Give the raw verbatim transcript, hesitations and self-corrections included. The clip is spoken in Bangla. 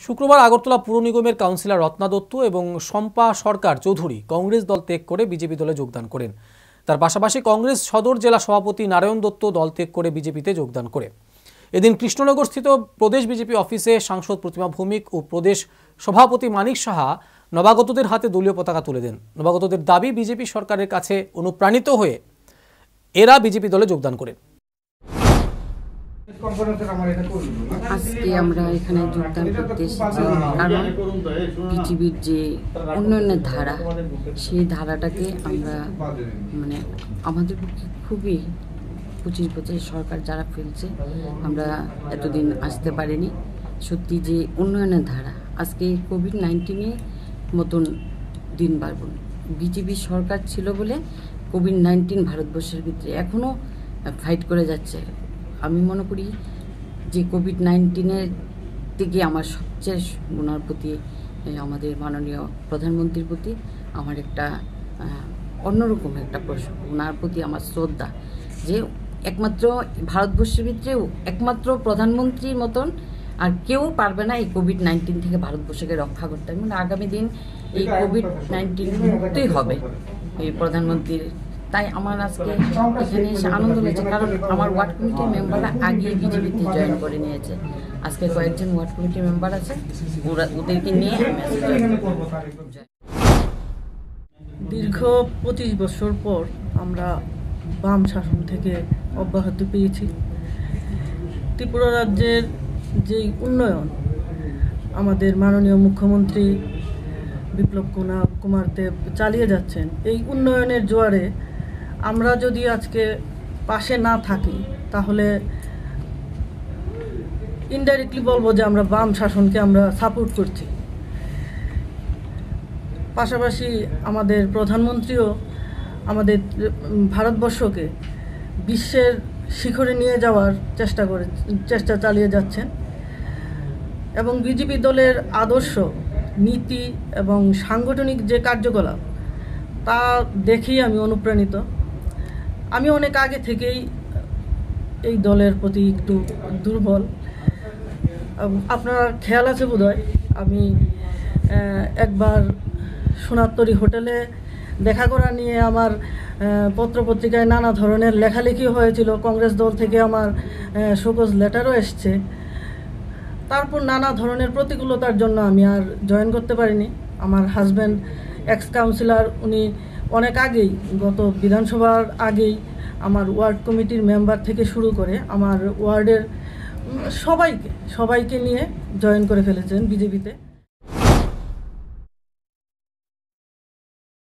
শুক্রবার আগরতলা পুর নিগমের কাউন্সিলর রত্না দত্ত এবং শম্পা সরকার চৌধুরী কংগ্রেস দল ত্যাগ করে বিজেপি দলে যোগদান করেন। তার পাশাপাশি কংগ্রেস সদর জেলা সভাপতি নারায়ণ দত্ত দল ত্যাগ করে বিজেপিতে যোগদান করে। এদিন কৃষ্ণনগরস্থিত প্রদেশ বিজেপি অফিসে সাংসদ প্রতিমা ভৌমিক ও প্রদেশ সভাপতি মানিক সাহা নবাগতদের হাতে দলীয় পতাকা তুলে দেন। নবাগতদের দাবি, বিজেপি সরকারের কাছে অনুপ্রাণিত হয়ে এরা বিজেপি দলে যোগদান করেন। আজকে আমরা এখানে যোগদান করতে এসেছি কারণ পৃথিবীর যে উন্নয়নের ধারা, সেই ধারাটাকে আমরা মানে আমাদের পক্ষে খুবই পঁচিশ বছর সরকার যারা ফেলছে, আমরা এতদিন আসতে পারিনি। সত্যি যে উন্নয়নের ধারা, আজকে কোভিড নাইন্টিনের মতন দিন বাড়বন বিজেপি সরকার ছিল বলে কোভিড নাইন্টিন ভারতবর্ষের ভিতরে এখনও ফাইট করে যাচ্ছে। আমি মনে করি যে কোভিড নাইন্টিনের থেকে আমার সবচেয়ে ওনার প্রতি, আমাদের মাননীয় প্রধানমন্ত্রীর প্রতি আমার একটা অন্যরকম একটা প্রশ্ন, ওনার প্রতি আমার শ্রদ্ধা, যে একমাত্র ভারতবর্ষের ভিতরেও একমাত্র প্রধানমন্ত্রীর মতন আর কেউ পারবে না এই কোভিড নাইন্টিন থেকে ভারতবর্ষকে রক্ষা করতে। মানে আগামী দিন এই কোভিড নাইন্টিন মুক্তই হবে এই প্রধানমন্ত্রীর। তাই আমার আজকে এখানে এসে আনন্দ হয়েছে, কারণ আমার ওয়ার্ড কমিটির মেম্বাররা আগে বিজেপিতে জয়েন করে নিয়েছে। আজকে কয়েকজন ওয়ার্ড কমিটির মেম্বার আছে, ওরা ওদেরকে নিয়ে দীর্ঘ পঁচিশ বছর পর আমরা বাম শাসন থেকে অব্যাহতি পেয়েছি। ত্রিপুরা রাজ্যের যেই উন্নয়ন আমাদের মাননীয় মুখ্যমন্ত্রী বিপ্লব কুমার দেব চালিয়ে যাচ্ছেন, এই উন্নয়নের জোয়ারে আমরা যদি আজকে পাশে না থাকি তাহলে ইনডাইরেক্টলি বলবো যে আমরা বাম শাসনকে আমরা সাপোর্ট করছি। পাশাপাশি আমাদের প্রধানমন্ত্রীও আমাদের ভারতবর্ষকে বিশ্বের শিখরে নিয়ে যাওয়ার চেষ্টা করে চেষ্টা চালিয়ে যাচ্ছেন এবং বিজেপি দলের আদর্শ, নীতি এবং সাংগঠনিক যে কার্যকলাপ তা দেখেই আমি অনুপ্রাণিত। আমি অনেক আগে থেকেই এই দলের প্রতি একটু দুর্বল। আপনার খেয়াল আছে বোধহয়, আমি একবার সোনারতরী হোটেলে দেখা করা নিয়ে আমার পত্রপত্রিকায় নানা ধরনের লেখালেখি হয়েছিল, কংগ্রেস দল থেকে আমার শোকজ লেটারও এসছে। তারপর নানা ধরনের প্রতিকূলতার জন্য আমি আর জয়েন করতে পারিনি। আমার হাজব্যান্ড এক্স কাউন্সিলর, উনি অনেক আগেই, গত বিধানসভার আগেই আমার ওয়ার্ড কমিটির মেম্বার থেকে শুরু করে আমার ওয়ার্ডের সবাইকে সবাইকে নিয়ে জয়েন করে ফেলেছেন বিজেপিতে।